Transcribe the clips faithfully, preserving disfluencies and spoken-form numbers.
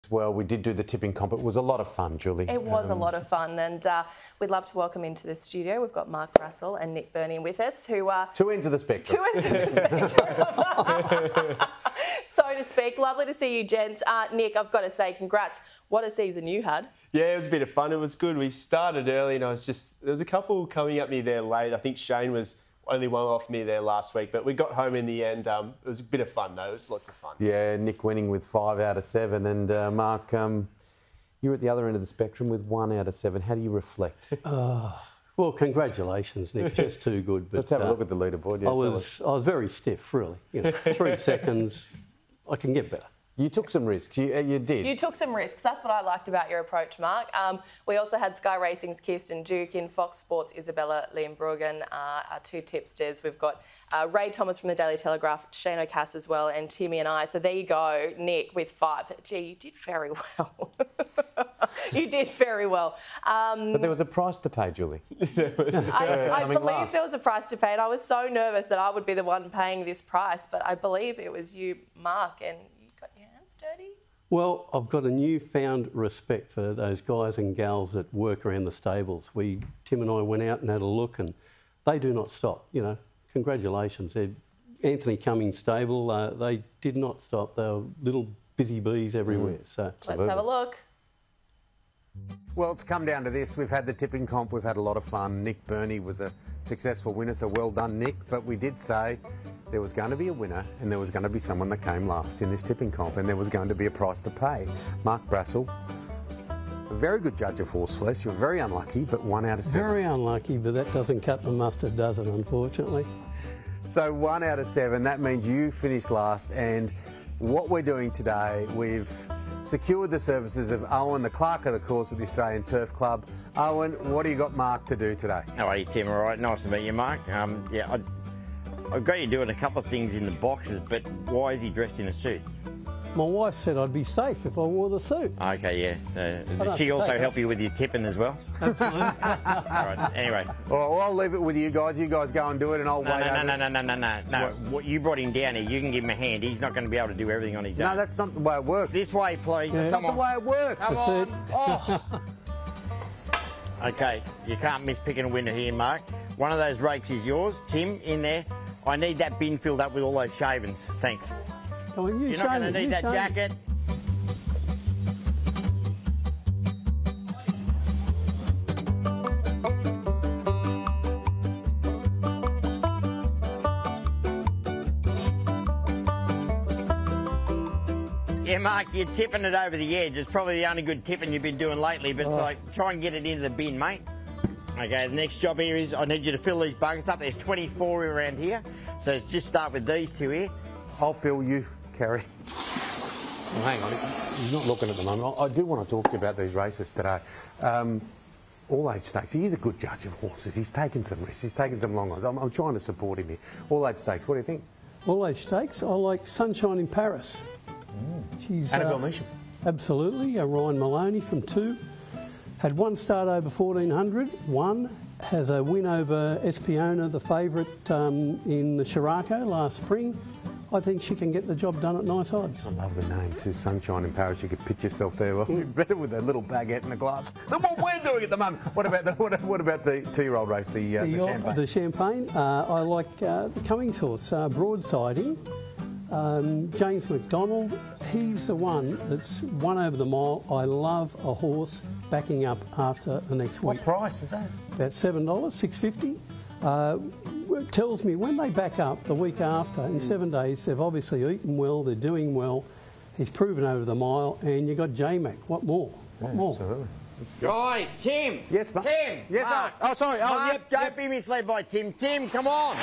Well, we did do the tipping comp. It was a lot of fun, Julie. It was um, a lot of fun, and uh, we'd love to welcome into the studio. We've got Mark Bassel and Nick Berney with us, who are... Two ends of the spectrum. Two ends of the spectrum. So to speak. Lovely to see you, gents. Uh, Nick, I've got to say, congrats. What a season you had. Yeah, it was a bit of fun. It was good. We started early, and I was just... There was a couple coming up me there late. I think Shayne was... only one off me there last week, but we got home in the end. Um, it was a bit of fun, though. It was lots of fun. Yeah, Nick winning with five out of seven. And, uh, Mark, um, you're at the other end of the spectrum with one out of seven. How do you reflect? Uh, well, congratulations, Nick. Just too good. But, Let's have a uh, look at the leaderboard. Yeah, I was I was very stiff, really. You know, three seconds. I can get better. You took some risks. You, uh, you did. You took some risks. That's what I liked about your approach, Mark. Um, we also had Sky Racing's Kirsten Duke in, Fox Sports' Isabella Liam-Bruggen, uh, our two tipsters. We've got uh, Ray Thomas from the Daily Telegraph, Shayne O'Cass as well, and Timmy and I. So there you go, Nick, with five. Gee, you did very well. You did very well. Um, but there was a price to pay, Julie. I, I believe last. there was a price to pay, and I was so nervous that I would be the one paying this price, but I believe it was you, Mark, and you got your hands dirty. Well, I've got a newfound respect for those guys and gals that work around the stables. We, Tim and I went out and had a look, and they do not stop. You know, congratulations. They're Anthony Cummings' stable, uh, they did not stop. They were little busy bees everywhere. Mm. So let's have a look. Well, it's come down to this. We've had the tipping comp. We've had a lot of fun. Nick Berney was a successful winner, so well done, Nick. But we did say there was going to be a winner and there was going to be someone that came last in this tipping comp, and there was going to be a price to pay. Mark Bassel, a very good judge of horseflesh. You're very unlucky, but one out of seven. Very unlucky, but that doesn't cut the mustard, does it, unfortunately? So one out of seven, that means you finished last, and what we're doing today, we've secured the services of Owen, the clerk of the course of the Australian Turf Club. Owen, what do you got Mark to do today? How are you, Tim? All right, nice to meet you, Mark. Um, yeah, I, I've got you doing a couple of things in the boxes, but why is he dressed in a suit? My wife said I'd be safe if I wore the suit. Okay, yeah. Uh, does she also help you with your tipping as well? Absolutely. All right, anyway. All right, well, I'll leave it with you guys. You guys go and do it, and I'll no, wait no, over. No, no, no, no, no, no. What? What you brought him down here, you can give him a hand. He's not going to be able to do everything on his own. No, that's not the way it works. This way, please. That's Come not on. the way it works. Come on. Oh. Okay, you can't miss picking a winner here, Mark. One of those rakes is yours. Tim, in there. I need that bin filled up with all those shavings. Thanks. Come on, you You're not going to need that jacket. Yeah, Mark, you're tipping it over the edge. It's probably the only good tipping you've been doing lately, but it's oh. like, try and get it into the bin, mate. Okay, the next job here is I need you to fill these buckets up. There's twenty-four around here, so just start with these two here. I'll fill you, Kerry. Well, hang on, he's not looking at the moment. I do want to talk to you about these races today. Um, All Age Stakes, he's a good judge of horses. He's taken some risks, he's taken some long ones. I'm, I'm trying to support him here. All Age Stakes, what do you think? All Age Stakes, I like Sunshine in Paris. Mm. She's Annabelle uh, Measham. Absolutely, uh, Ryan Maloney from two. Had one start over fourteen hundred, one has a win over Espiona, the favourite um, in the Chiraco last spring. I think she can get the job done at nice odds. I love the name too, Sunshine in Paris. You could pitch yourself there. Well, better with a little baguette and a glass than what we're doing at the moment. What about the what, what about the two-year-old race, the, uh, the, the Champagne? The Champagne. Uh, I like uh, the Cummings horse, uh, Broadsiding. Um, James McDonald, he's the one that's won over the mile. I love a horse backing up after the next week. What price is that? About seven dollars, six fifty. Uh, it tells me when they back up the week after, in mm. seven days, they've obviously eaten well, they're doing well. He's proven over the mile, and you've got J-Mac. What more? What yeah, more? Absolutely. Guys, Tim. Yes, Mark. Tim. Yes, Mark. oh, sorry. Oh, Mark, yep, don't yep. be misled by Tim. Tim, come on.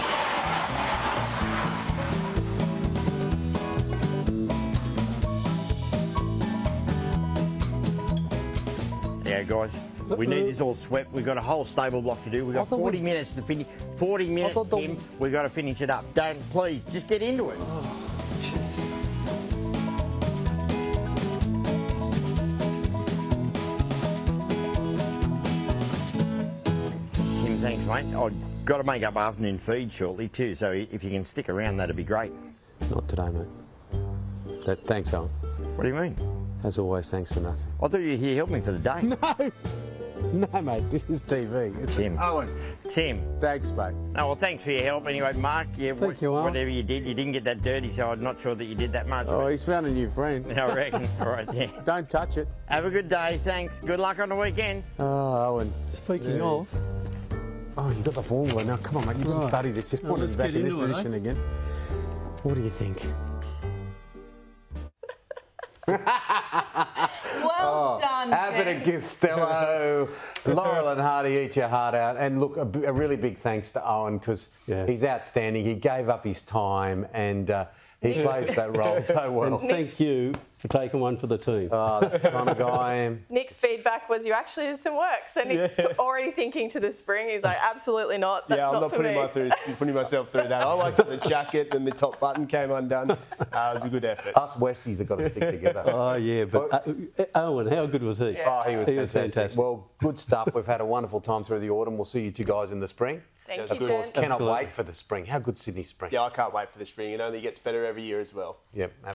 Yeah, guys, we need this all swept. We've got a whole stable block to do. We've got forty we... minutes to finish. forty minutes, the... Tim. We've got to finish it up. Don't, please, just get into it. Oh, jeez. Tim, thanks, mate. I've got to make up afternoon feed shortly too, so if you can stick around, that'd be great. Not today, mate. That, thanks, Owen. What do you mean? As always, thanks for nothing. I thought you were here helping me for the day. No! No, mate, this is T V. It's Tim. Owen. Tim. Thanks, mate. Oh, well, thanks for your help. Anyway, Mark, yeah, Thank what, you, Owen. whatever you did, you didn't get that dirty, so I'm not sure that you did that much. Oh, he's found a new friend. I reckon. All right, yeah. Don't touch it. Have a good day, thanks. Good luck on the weekend. Oh, Owen. Speaking There of, Oh, you got the formula now. Come on, mate. You didn't Right. study this. You No, wanted let's back get in this into it, position eh? again. What do you think? Well done, Abbott and gents. Costello, Laurel and Hardy, eat your heart out. And look, a, b- a really big thanks to Owen because Yeah. he's outstanding. He gave up his time and uh, he plays that role so well. thank you for taking one for the team. Oh, that's the kind of guy I am. Nick's feedback was you actually did some work. So Nick's Yeah. already thinking to the spring. He's like, absolutely not. That's yeah, I'm not, not for putting, me. my through, putting myself through that. I liked it, the jacket and the top button came undone. Uh, it was a good effort. Us Westies have got to stick together. Oh, yeah, but uh, Owen, how good was he? Oh, he was, He was fantastic. fantastic. Well, good stuff. We've had a wonderful time through the autumn. We'll see you two guys in the spring. Thank Sounds you, good. gents. Cannot Absolutely. wait for the spring. How good Sydney spring? Yeah, I can't wait for the spring. It only gets better every year as well. Yep.